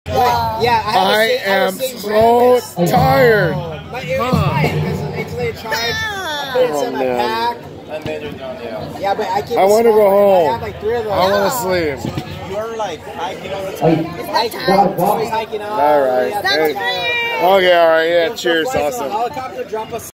Yeah, I am so tired. But it was fine because until they tried, I put it in my pack. And then you're done, yeah. Yeah, but I can't. I want to go home. I have like 3 of them. I want to sleep. You're like hiking all the time. Always hiking out. All right. Yeah, Okay, all right. Yeah, cheers. Awesome. Helicopter drop us.